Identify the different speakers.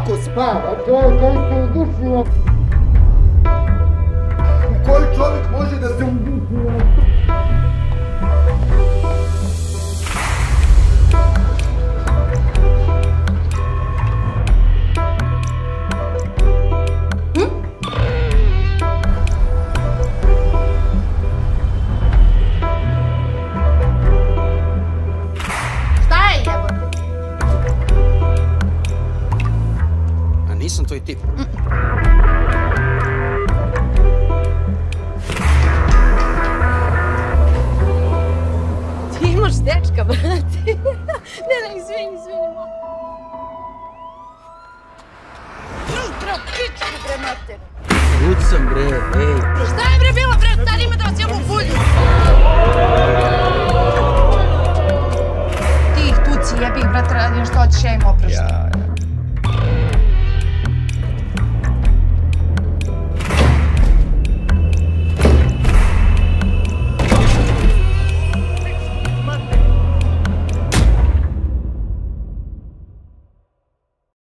Speaker 1: Kako spava? To je dosta udušilo. U koji čovjek može da se udušilo?
Speaker 2: Nisam tvoj tip.
Speaker 3: Ti imaš dečka, brate. Ne, izvini. Jutro, pičku, bre, mater.
Speaker 2: Lud sam, bre, ej.
Speaker 3: Šta je, bre, bilo, bre, stanimo da vas jemo u bulju. Ti ih tuci, jebi ih, brate, radim što hoćeš, ja im opraštam.